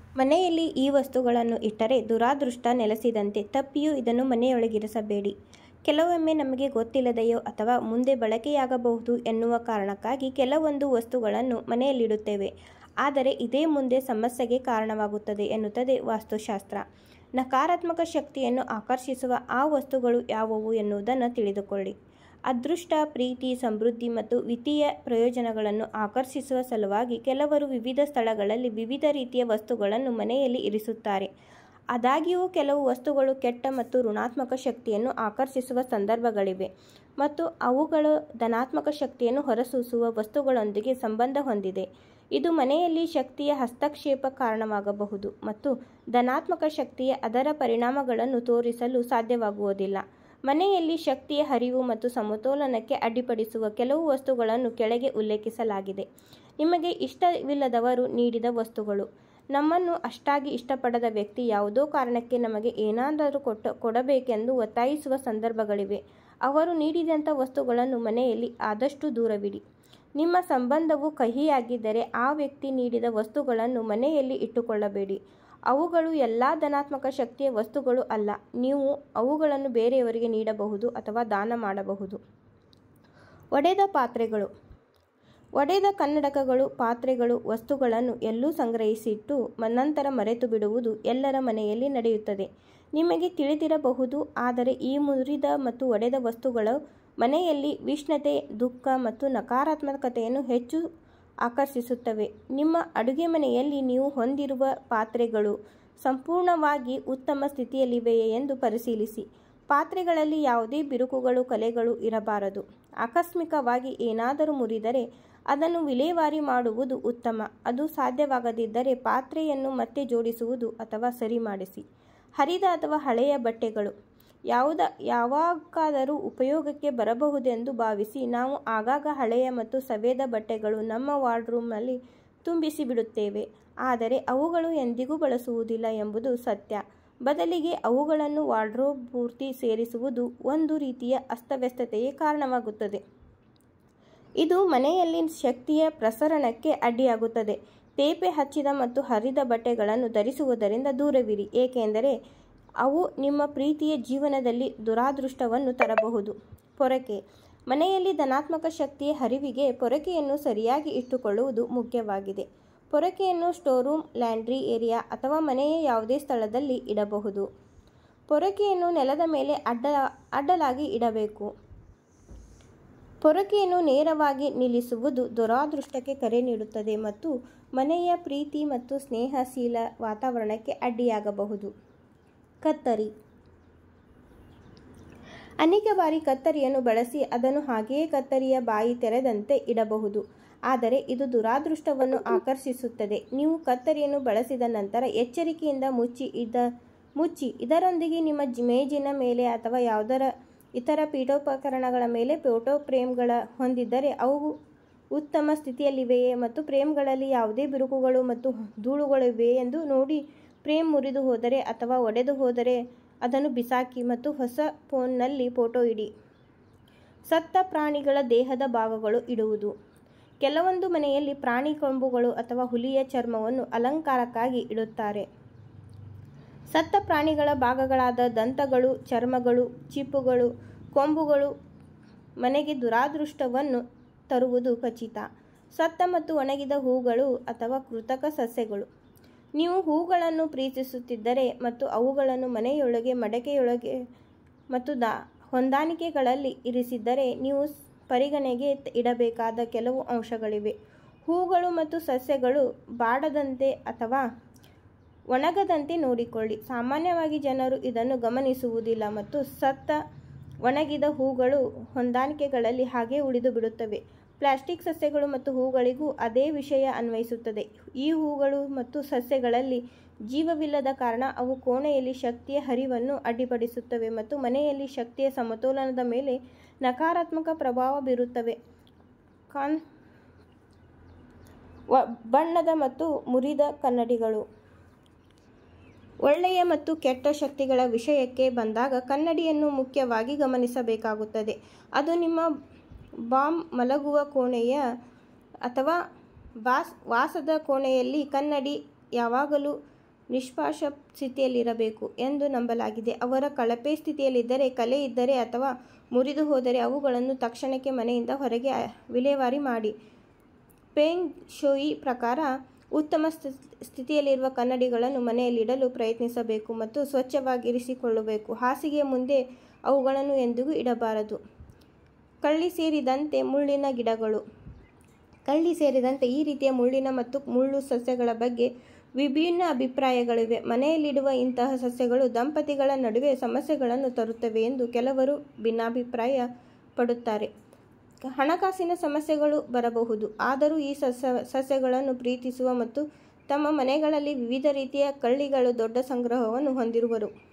ಮನೆಯಲ್ಲಿ ಈ ವಸ್ತುಗಳನ್ನು ಇಟ್ಟರೆ ದುರಾದೃಷ್ಟ ನೆಲೆಸಿದಂತೆ. ತಪ್ಪಿಯೂ ಇದನ್ನು ಮನೆಯೊಳಗಿರಿಸಬೇಡಿ. ಕೆಲವೊಮ್ಮೆ ನಮಗೆ ಗೊತ್ತಿಲ್ಲದೆಯೋ ಅಥವಾ ಮುಂದೆ ಬಳಕೆಯಾಗಬಹುದು ಎನ್ನುವ ಕಾರಣಕ್ಕಾಗಿ ಕೆಲವೊಂದು ವಸ್ತುಗಳನ್ನು ಮನೆಯಲ್ಲಿಡುತ್ತೇವೆ. ಆದರೆ ಇದೇ ಮುಂದೆ ಸಮಸ್ಯೆಗೆ ಕಾರಣವಾಗುತ್ತದೆ ಎನ್ನುತ್ತದೆ ವಾಸ್ತುಶಾಸ್ತ್ರ. ನಕಾರಾತ್ಮಕ ಶಕ್ತಿಯನ್ನು ಆಕರ್ಷಿಸುವ ಆ ವಸ್ತುಗಳು ಯಾವುವು ಎನ್ನುವುದನ್ನು ತಿಳಿದುಕೊಳ್ಳಿ. ಅದೃಷ್ಟ, ಪ್ರೀತಿ, ಸಮೃದ್ಧಿ ಮತ್ತು ವಿತ್ತೀಯ ಪ್ರಯೋಜನಗಳನ್ನು ಆಕರ್ಷಿಸುವ ಸಲುವಾಗಿ ಕೆಲವರು ವಿವಿಧ ಸ್ಥಳಗಳಲ್ಲಿ ವಿವಿಧ ರೀತಿಯ ವಸ್ತುಗಳನ್ನು ಮನೆಯಲ್ಲಿ ಇರಿಸುತ್ತಾರೆ. ಆದಾಗ್ಯೂ ಕೆಲವು ವಸ್ತುಗಳು ಕೆಟ್ಟ ಮತ್ತು ಋಣಾತ್ಮಕ ಶಕ್ತಿಯನ್ನು ಆಕರ್ಷಿಸುವ ಸಂದರ್ಭಗಳಿವೆ ಮತ್ತು ಅವುಗಳು ಧನಾತ್ಮಕ ಶಕ್ತಿಯನ್ನು ಹೊರಸೂಸುವ ವಸ್ತುಗಳೊಂದಿಗೆ ಸಂಬಂಧ ಹೊಂದಿದೆ. ಇದು ಮನೆಯಲ್ಲಿ ಶಕ್ತಿಯ ಹಸ್ತಕ್ಷೇಪ ಕಾರಣವಾಗಬಹುದು ಮತ್ತು ಧನಾತ್ಮಕ ಶಕ್ತಿಯ ಅದರ ಪರಿಣಾಮಗಳನ್ನು ತೋರಿಸಲು ಸಾಧ್ಯವಾಗುವುದಿಲ್ಲ. ಮನೆಯಲ್ಲಿ ಶಕ್ತಿಯ ಹರಿವು ಮತ್ತು ಸಮತೋಲನಕ್ಕೆ ಅಡ್ಡಿಪಡಿಸುವ ಕೆಲವು ವಸ್ತುಗಳನ್ನು ಕೆಳಗೆ ಉಲ್ಲೇಖಿಸಲಾಗಿದೆ. ನಿಮಗೆ ಇಷ್ಟವಿಲ್ಲದವರು ನೀಡಿದ ವಸ್ತುಗಳು. ನಮ್ಮನ್ನು ಅಷ್ಟಾಗಿ ಇಷ್ಟಪಡದ ವ್ಯಕ್ತಿ ಯಾವುದೋ ಕಾರಣಕ್ಕೆ ನಮಗೆ ಏನಾದರೂ ಕೊಡಬೇಕೆಂದು ಒತ್ತಾಯಿಸುವ ಸಂದರ್ಭಗಳಿವೆ. ಅವರು ನೀಡಿದಂಥ ವಸ್ತುಗಳನ್ನು ಮನೆಯಲ್ಲಿ ಆದಷ್ಟು ದೂರವಿಡಿ. ನಿಮ್ಮ ಸಂಬಂಧವು ಕಹಿಯಾಗಿದ್ದರೆ ಆ ವ್ಯಕ್ತಿ ನೀಡಿದ ವಸ್ತುಗಳನ್ನು ಮನೆಯಲ್ಲಿ ಇಟ್ಟುಕೊಳ್ಳಬೇಡಿ. ಅವುಗಳು ಎಲ್ಲ ಧನಾತ್ಮಕ ಶಕ್ತಿಯ ವಸ್ತುಗಳು ಅಲ್ಲ. ನೀವು ಅವುಗಳನ್ನು ಬೇರೆಯವರಿಗೆ ನೀಡಬಹುದು ಅಥವಾ ದಾನ ಮಾಡಬಹುದು. ಒಡೆದ ಪಾತ್ರೆಗಳು. ಒಡೆದ ಕನ್ನಡಕಗಳು, ಪಾತ್ರೆಗಳು, ವಸ್ತುಗಳನ್ನು ಎಲ್ಲೂ ಸಂಗ್ರಹಿಸಿಟ್ಟು ನಂತರ ಮರೆತು ಬಿಡುವುದು ಎಲ್ಲರ ಮನೆಯಲ್ಲಿ ನಡೆಯುತ್ತದೆ. ನಿಮಗೆ ತಿಳಿದಿರಬಹುದು. ಆದರೆ ಈ ಮುರಿದ ಮತ್ತು ಒಡೆದ ವಸ್ತುಗಳು ಮನೆಯಲ್ಲಿ ವಿಷಣ್ಣತೆ, ದುಃಖ ಮತ್ತು ನಕಾರಾತ್ಮಕತೆಯನ್ನು ಹೆಚ್ಚು ಆಕರ್ಷಿಸುತ್ತವೆ. ನಿಮ್ಮ ಅಡುಗೆ ಮನೆಯಲ್ಲಿ ನೀವು ಹೊಂದಿರುವ ಪಾತ್ರೆಗಳು ಸಂಪೂರ್ಣವಾಗಿ ಉತ್ತಮ ಸ್ಥಿತಿಯಲ್ಲಿವೆಯೇ ಎಂದು ಪರಿಶೀಲಿಸಿ. ಪಾತ್ರೆಗಳಲ್ಲಿ ಯಾವುದೇ ಬಿರುಕುಗಳು, ಕಲೆಗಳು ಇರಬಾರದು. ಆಕಸ್ಮಿಕವಾಗಿ ಏನಾದರೂ ಮುರಿದರೆ ಅದನ್ನು ವಿಲೇವಾರಿ ಮಾಡುವುದು ಉತ್ತಮ. ಅದು ಸಾಧ್ಯವಾಗದಿದ್ದರೆ ಪಾತ್ರೆಯನ್ನು ಮತ್ತೆ ಜೋಡಿಸುವುದು ಅಥವಾ ಸರಿ ಮಾಡಿಸಿ. ಹರಿದ ಅಥವಾ ಹಳೆಯ ಬಟ್ಟೆಗಳು. ಯಾವಾಗಾದರೂ ಉಪಯೋಗಕ್ಕೆ ಬರಬಹುದೆಂದು ಭಾವಿಸಿ ನಾವು ಆಗಾಗ ಹಳೆಯ ಮತ್ತು ಸವೆದ ಬಟ್ಟೆಗಳು ನಮ್ಮ ವಾರ್ಡ್ರೋಬ್ನಲ್ಲಿ ತುಂಬಿಸಿಬಿಡುತ್ತೇವೆ. ಆದರೆ ಅವುಗಳು ಎಂದಿಗೂ ಬಳಸುವುದಿಲ್ಲ ಎಂಬುದು ಸತ್ಯ. ಬದಲಿಗೆ ಅವುಗಳನ್ನು ವಾರ್ಡ್ರೋಬ್ ಪೂರ್ತಿ ಸೇರಿಸುವುದು ಒಂದು ರೀತಿಯ ಅಸ್ತವ್ಯಸ್ತತೆಗೆ ಕಾರಣವಾಗುತ್ತದೆ. ಇದು ಮನೆಯಲ್ಲಿ ಶಕ್ತಿಯ ಪ್ರಸರಣಕ್ಕೆ ಅಡ್ಡಿಯಾಗುತ್ತದೆ. ತೇಪೆ ಹಚ್ಚಿದ ಮತ್ತು ಹರಿದ ಬಟ್ಟೆಗಳನ್ನು ಧರಿಸುವುದರಿಂದ ದೂರವಿರಿ, ಏಕೆಂದರೆ ಅವು ನಿಮ್ಮ ಪ್ರೀತಿಯ ಜೀವನದಲ್ಲಿ ದುರಾದೃಷ್ಟವನ್ನು ತರಬಹುದು. ಪೊರಕೆ. ಮನೆಯಲ್ಲಿ ಧನಾತ್ಮಕ ಶಕ್ತಿಯ ಹರಿವಿಗೆ ಪೊರಕೆಯನ್ನು ಸರಿಯಾಗಿ ಇಟ್ಟುಕೊಳ್ಳುವುದು ಮುಖ್ಯವಾಗಿದೆ. ಪೊರಕೆಯನ್ನು ಸ್ಟೋರ್ರೂಮ್, ಲ್ಯಾಂಡ್ರಿ ಏರಿಯಾ ಅಥವಾ ಮನೆಯ ಯಾವುದೇ ಸ್ಥಳದಲ್ಲಿ ಇಡಬಹುದು. ಪೊರಕೆಯನ್ನು ನೆಲದ ಮೇಲೆ ಅಡ್ಡಲಾಗಿ ಇಡಬೇಕು. ಪೊರಕೆಯನ್ನು ನೇರವಾಗಿ ನಿಲ್ಲಿಸುವುದು ದುರಾದೃಷ್ಟಕ್ಕೆ ಕರೆ ನೀಡುತ್ತದೆ ಮತ್ತು ಮನೆಯ ಪ್ರೀತಿ ಮತ್ತು ಸ್ನೇಹಶೀಲ ವಾತಾವರಣಕ್ಕೆ ಅಡ್ಡಿಯಾಗಬಹುದು. ಕತ್ತರಿ. ಅನೇಕ ಬಾರಿ ಕತ್ತರಿಯನ್ನು ಬಳಸಿ ಅದನ್ನು ಹಾಗೆಯೇ ಕತ್ತರಿಯ ಬಾಯಿ ತೆರೆದಂತೆ ಇಡಬಹುದು. ಆದರೆ ಇದು ದುರಾದೃಷ್ಟವನ್ನು ಆಕರ್ಷಿಸುತ್ತದೆ. ನೀವು ಕತ್ತರಿಯನ್ನು ಬಳಸಿದ ನಂತರ ಎಚ್ಚರಿಕೆಯಿಂದ ಮುಚ್ಚಿ. ಇದರೊಂದಿಗೆ ನಿಮ್ಮ ಮೇಜಿನ ಮೇಲೆ ಅಥವಾ ಯಾವುದರ ಇತರ ಪೀಠೋಪಕರಣಗಳ ಮೇಲೆ ಫೋಟೋ ಫ್ರೇಮ್ಗಳ ಹೊಂದಿದ್ದರೆ ಅವು ಉತ್ತಮ ಸ್ಥಿತಿಯಲ್ಲಿವೆಯೇ ಮತ್ತು ಫ್ರೇಮ್ಗಳಲ್ಲಿ ಯಾವುದೇ ಬಿರುಕುಗಳು ಮತ್ತು ಧೂಳುಗಳಿವೆಯೇ ಎಂದು ನೋಡಿ. ಫ್ರೇಮ್ ಮುರಿದು ಹೋದರೆ ಅಥವಾ ಒಡೆದು ಹೋದರೆ ಅದನ್ನು ಬಿಸಾಕಿ ಮತ್ತು ಹೊಸ ಫೋನ್ನಲ್ಲಿ ಫೋಟೋ ಇಡಿ. ಸತ್ತ ಪ್ರಾಣಿಗಳ ದೇಹದ ಭಾಗಗಳು ಇಡುವುದು. ಕೆಲವೊಂದು ಮನೆಯಲ್ಲಿ ಪ್ರಾಣಿ ಕೊಂಬುಗಳು ಅಥವಾ ಹುಲಿಯ ಚರ್ಮವನ್ನು ಅಲಂಕಾರಕ್ಕಾಗಿ ಇಡುತ್ತಾರೆ. ಸತ್ತ ಪ್ರಾಣಿಗಳ ಭಾಗಗಳಾದ ದಂತಗಳು, ಚರ್ಮಗಳು, ಚಿಪ್ಪುಗಳು, ಕೊಂಬುಗಳು ಮನೆಗೆ ದುರಾದೃಷ್ಟವನ್ನು ತರುವುದು ಖಚಿತ. ಸತ್ತ ಮತ್ತು ಒಣಗಿದ ಹೂಗಳು ಅಥವಾ ಕೃತಕ ಸಸ್ಯಗಳು. ನೀವು ಹೂಗಳನ್ನು ಪ್ರೀತಿಸುತ್ತಿದ್ದರೆ ಮತ್ತು ಅವುಗಳನ್ನು ಮನೆಯೊಳಗೆ, ಮಡಕೆಯೊಳಗೆ ಮತ್ತು ಹೊಂದಾಣಿಕೆಗಳಲ್ಲಿ ಇರಿಸಿದ್ದರೆ ನೀವು ಪರಿಗಣನೆಗೆ ಇಡಬೇಕಾದ ಕೆಲವು ಅಂಶಗಳಿವೆ. ಹೂಗಳು ಮತ್ತು ಸಸ್ಯಗಳು ಬಾಡದಂತೆ ಅಥವಾ ಒಣಗದಂತೆ ನೋಡಿಕೊಳ್ಳಿ. ಸಾಮಾನ್ಯವಾಗಿ ಜನರು ಇದನ್ನು ಗಮನಿಸುವುದಿಲ್ಲ ಮತ್ತು ಸತ್ತ, ಒಣಗಿದ ಹೂಗಳು ಹೊಂದಾಣಿಕೆಗಳಲ್ಲಿ ಹಾಗೆ ಉಳಿದು ಬಿಡುತ್ತವೆ. ಪ್ಲಾಸ್ಟಿಕ್ ಸಸ್ಯಗಳು ಮತ್ತು ಹೂಗಳಿಗೂ ಅದೇ ವಿಷಯ ಅನ್ವಯಿಸುತ್ತದೆ. ಈ ಹೂಗಳು ಮತ್ತು ಸಸ್ಯಗಳಲ್ಲಿ ಜೀವವಿಲ್ಲದ ಕಾರಣ ಅವು ಕೋಣೆಯಲ್ಲಿ ಶಕ್ತಿಯ ಹರಿವನ್ನು ಅಡ್ಡಿಪಡಿಸುತ್ತವೆ ಮತ್ತು ಮನೆಯಲ್ಲಿ ಶಕ್ತಿಯ ಸಮತೋಲನದ ಮೇಲೆ ನಕಾರಾತ್ಮಕ ಪ್ರಭಾವ ಬೀರುತ್ತವೆ. ಬಣ್ಣದ ಮತ್ತು ಮುರಿದ ಕನ್ನಡಿಗಳು. ಒಳ್ಳೆಯ ಮತ್ತು ಕೆಟ್ಟ ಶಕ್ತಿಗಳ ವಿಷಯಕ್ಕೆ ಬಂದಾಗ ಕನ್ನಡಿಯನ್ನು ಮುಖ್ಯವಾಗಿ ಗಮನಿಸಬೇಕಾಗುತ್ತದೆ. ಅದು ನಿಮ್ಮ ಬಾಂಬ್ ಮಲಗುವ ಕೋಣೆಯ ಅಥವಾ ವಾಸದ ಕೋಣೆಯಲ್ಲಿ ಕನ್ನಡಿ ಯಾವಾಗಲೂ ನಿಷ್ಪಾಷ ಸ್ಥಿತಿಯಲ್ಲಿರಬೇಕು ಎಂದು ನಂಬಲಾಗಿದೆ. ಅವರ ಕಳಪೆ ಸ್ಥಿತಿಯಲ್ಲಿದ್ದರೆ, ಕಲೆ ಇದ್ದರೆ ಅಥವಾ ಮುರಿದು ಹೋದರೆ ಅವುಗಳನ್ನು ತಕ್ಷಣಕ್ಕೆ ಮನೆಯಿಂದ ಹೊರಗೆ ವಿಲೇವಾರಿ ಮಾಡಿ. ಫೆಂಗ್ ಶೂಯಿ ಪ್ರಕಾರ ಉತ್ತಮ ಸ್ಥಿತಿಯಲ್ಲಿರುವ ಕನ್ನಡಿಗಳನ್ನು ಮನೆಯಲ್ಲಿಡಲು ಪ್ರಯತ್ನಿಸಬೇಕು ಮತ್ತು ಸ್ವಚ್ಛವಾಗಿರಿಸಿಕೊಳ್ಳಬೇಕು. ಹಾಸಿಗೆಯ ಮುಂದೆ ಅವುಗಳನ್ನು ಎಂದಿಗೂ ಇಡಬಾರದು. ಕಳ್ಳಿ ಸೇರಿದಂತೆ ಮುಳ್ಳಿನ ಗಿಡಗಳು. ಕಳ್ಳಿ ಸೇರಿದಂತೆ ಈ ರೀತಿಯ ಮುಳ್ಳಿನ ಮತ್ತು ಮುಳ್ಳು ಸಸ್ಯಗಳ ಬಗ್ಗೆ ವಿಭಿನ್ನ ಅಭಿಪ್ರಾಯಗಳಿವೆ. ಮನೆಯಲ್ಲಿಡುವ ಇಂತಹ ಸಸ್ಯಗಳು ದಂಪತಿಗಳ ನಡುವೆ ಸಮಸ್ಯೆಗಳನ್ನು ತರುತ್ತವೆ ಎಂದು ಕೆಲವರು ಭಿನ್ನಾಭಿಪ್ರಾಯ ಪಡುತ್ತಾರೆ. ಹಣಕಾಸಿನ ಸಮಸ್ಯೆಗಳು ಬರಬಹುದು. ಆದರೂ ಈ ಸಸ್ಯಗಳನ್ನು ಪ್ರೀತಿಸುವ ಮತ್ತು ತಮ್ಮ ಮನೆಗಳಲ್ಲಿ ವಿವಿಧ ರೀತಿಯ ಕಳ್ಳಿಗಳು ದೊಡ್ಡ ಸಂಗ್ರಹವನ್ನು ಹೊಂದಿರುವರು.